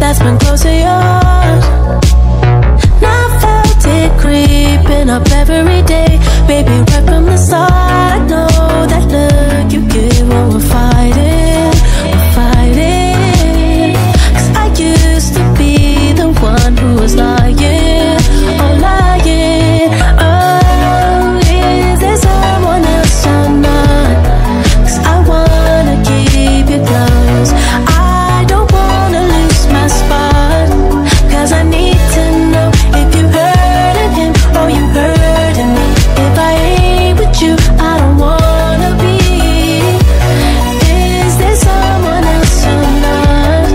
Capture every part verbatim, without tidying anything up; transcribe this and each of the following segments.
that's been close to yours. Now I felt it creeping up every day. Baby, right from the start, I know that look you give when we're fighting, we're fighting. Cause I used to be the one who was lying, oh lying. Oh, is there someone else or not? Cause I wanna keep you close. I don't wanna lose my spot. Cause I need to know if you hurting him or you hurting me. If I ain't with you, I don't wanna be. Is there someone else or not?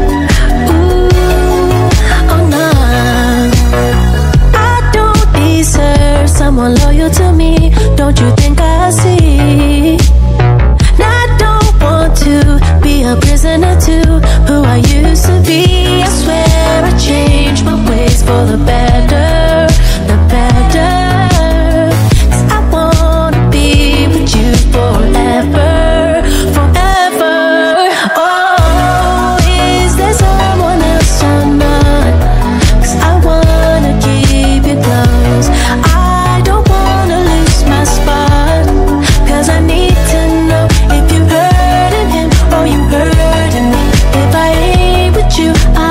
Ooh, oh nah. I don't deserve someone loyal to me. Don't you think I see? Now I don't want to be a prisoner to who I used to be. I swear I changed my ways for the better, the better. Cause I wanna be with you forever, forever. Oh, is there someone else or not? Cause I wanna keep you close. I don't wanna lose my spot. Cause I need to know if you hurting him or you hurting me. If I ain't with you, I